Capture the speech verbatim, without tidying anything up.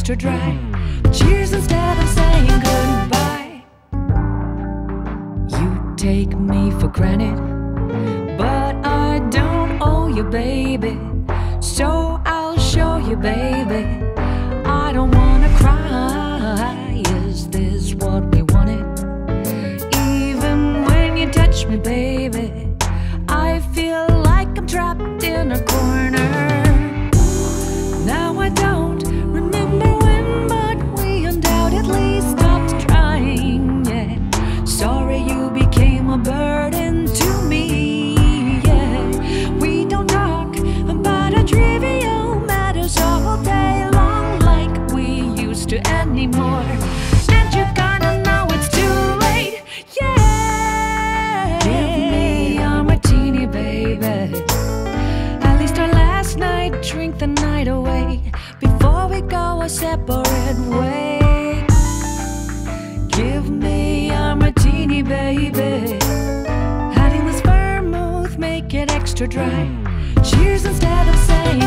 extra dry. Cheers instead of saying goodbye. You take me for granted, but I don't owe you, baby. So I'll show you, baby. I don't wanna cry. Is this what we wanted? Even when you touch me, baby, I feel like I'm trapped in a corner. Now I don't remember when, but we undoubtedly stopped trying, yeah. Sorry you became a burden to me, yeah. We don't talk about our trivial matters all day long like we used to anymore. And you kinda know it's too late, yeah. Give me a martini, baby. At least our last night, drink the night away before we go our separate ways. Give me a martini, baby. Adding this vermouth, make it extra dry. Cheers instead of saying